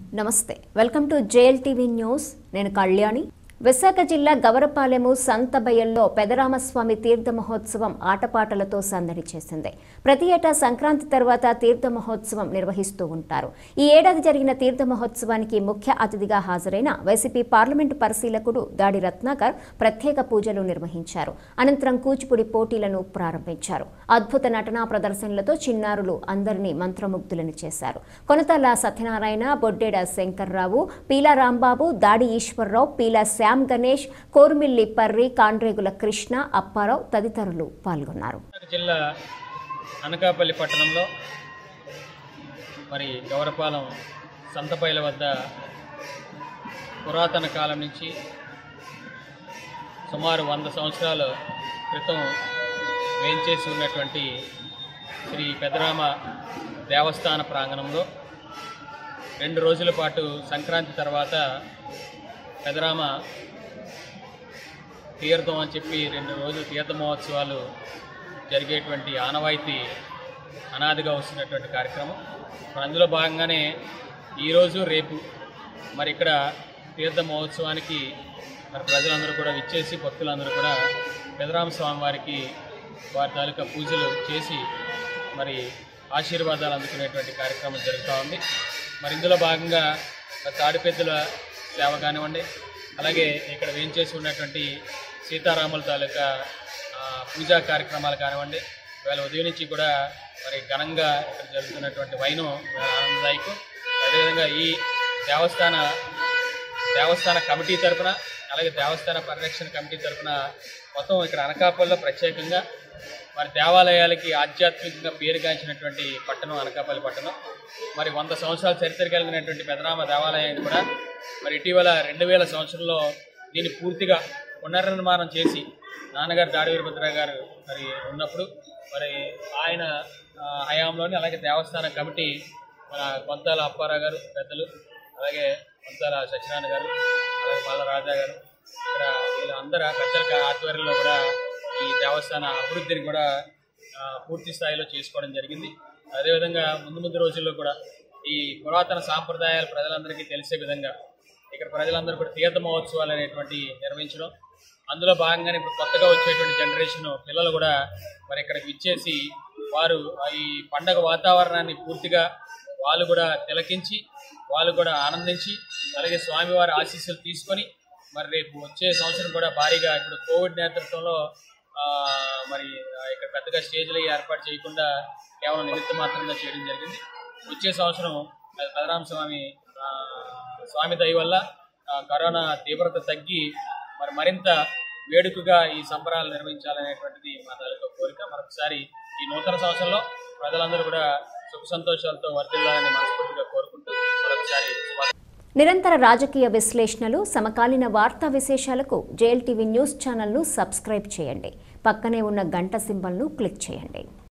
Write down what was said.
నమస్తే welcome to JLTV news నేను కళ్యాణి విశాఖ జిల్లా గవరపాలెము సంతబయల్లో పెదరామస్వామి తీర్థ మహోత్సవం ఆటపాటలతో సందడి చేసింది. ప్రతి ఏటా సంక్రాంతి తర్వాత తీర్థ మహోత్సవం నిర్వహిస్తూ ఉంటారు. ఈ ఏడాది జరిగిన తీర్థ మహోత్సవానికి ముఖ్య అతిథిగా హాజరైన వైసీపీ పార్లమెంటు పరిశీలకుడు దాడి రత్నాకర్ ప్రత్యేక పూజలు నిర్వహించారు. అనంతరం కూచిపూడి పోటీలను ప్రారంభించారు. అద్భుత నటనా ప్రదర్శనలతో చిన్నారులు అందరినీ మంత్రముగ్ధులను చేశారు. కొనతల సత్యనారాయణ, బొడ్డేడ శంకర్రావు, పీలా రాంబాబు, దాడి ఈశ్వర్రావు, పీలా శ్యామ్ గణేష్, కోరుమిల్లి పర్రి, కాండ్రేగుల కృష్ణ, అప్పారావు తదితరులు పాల్గొన్నారు. జిల్లా అనకాపల్లి పట్టణంలో మరి గవరపాలెం సంతపైల వద్ద పురాతన కాలం నుంచి సుమారు 100 సంవత్సరాల క్రితం వేంచేసి ఉన్నటువంటి శ్రీ పెదరామ దేవస్థాన ప్రాంగణంలో 2 రోజుల పాటు సంక్రాంతి తర్వాత పెదరామ తీర్థం అని చెప్పి 2 రోజులు తీర్థ మహోత్సవాలు జరిగేటువంటి ఆనవాయితీ అనాదిగా వస్తున్నటువంటి కార్యక్రమం. అందులో భాగంగానే ఈరోజు రేపు మరి ఇక్కడ తీర్థ మహోత్సవానికి మరి ప్రజలందరూ కూడా విచ్చేసి భక్తులందరూ కూడా పెదరామ స్వామి వారికి వారి తాలూకా పూజలు చేసి మరి ఆశీర్వాదాలు అందుకునేటువంటి కార్యక్రమం జరుగుతూ ఉంది. మరి ఇందులో భాగంగా తాడిపెద్దుల సేవ కానివ్వండి, అలాగే ఇక్కడ వేంచేసి ఉన్నటువంటి సీతారాముల తాలూకా పూజా కార్యక్రమాలు కానివ్వండి, ఇవాళ ఉదయం నుంచి కూడా మరి ఘనంగా ఇక్కడ జరుగుతున్నటువంటి వైనం ఆనందదాయకం. అదేవిధంగా ఈ దేవస్థాన కమిటీ తరఫున, అలాగే దేవస్థాన పరిరక్షణ కమిటీ తరఫున మొత్తం ఇక్కడ అనకాపల్లిలో ప్రత్యేకంగా మరి దేవాలయాలకి ఆధ్యాత్మికంగా పేరుగాంచినటువంటి పట్టణం అనకాపల్లి పట్టణం. మరి 100 సంవత్సరాల చరిత్ర కలిగినటువంటి పెదరామ దేవాలయాన్ని కూడా మరి ఇటీవల 2000 సంవత్సరంలో దీన్ని పూర్తిగా పునర్నిర్మాణం చేసి నాన్నగారు దాడి వీరభద్రరావు గారు మరి ఉన్నప్పుడు మరి ఆయన హయాంలోని, అలాగే దేవస్థాన కమిటీ మన కొంతాల అప్పారావు గారు పెద్దలు, అలాగే కొంతాల సత్యనారాయణ గారు, అలాగే మల్ల రాజా గారు, ఇక్కడ వీళ్ళందరూ పెద్దల ఆధ్వర్యంలో కూడా ఈ దేవస్థాన అభివృద్ధిని కూడా పూర్తి స్థాయిలో చేసుకోవడం జరిగింది. అదేవిధంగా ముందు రోజుల్లో కూడా ఈ పురాతన సాంప్రదాయాలు ప్రజలందరికీ తెలిసే విధంగా ఇక్కడ ప్రజలందరూ కూడా తీర్థ మహోత్సవాలు అనేటువంటి నిర్వహించడం, అందులో భాగంగానే ఇప్పుడు కొత్తగా వచ్చేటువంటి జనరేషన్ పిల్లలు కూడా మరి ఇక్కడికి విచ్చేసి వారు ఈ పండగ వాతావరణాన్ని పూర్తిగా వాళ్ళు కూడా తిలకించి, వాళ్ళు కూడా ఆనందించి, అలాగే స్వామివారి ఆశీస్సులు తీసుకొని మరి రేపు వచ్చే సంవత్సరం కూడా భారీగా ఇప్పుడు కోవిడ్ నేతృత్వంలో మరి ఇక్కడ పెద్దగా స్టేజ్లు ఏర్పాటు చేయకుండా కేవలం నిమిత్త మాత్రంగా చేయడం జరిగింది. వచ్చే సంవత్సరం పెదరామ స్వామి దయ వల్ల కరోనా తీవ్రత తగ్గి మరి మరింత వేడుకగా ఈ సంబరాలు నిర్వహించాలనేటువంటిది మా తాలూకా కోరిక. మరొకసారి ఈ నూతన సంవత్సరంలో ప్రజలందరూ కూడా సుఖ సంతోషాలతో వర్ధిల్లాలని మనస్ఫూర్తిగా కోరుకుంటూ మరొకసారి నిరంతర రాజకీయ విశ్లేషణలు, సమకాలీన వార్తా విశేషాలకు JLTV న్యూస్ ఛానల్ను సబ్స్క్రైబ్ చేయండి. పక్కనే ఉన్న గంట సింబల్ను క్లిక్ చేయండి.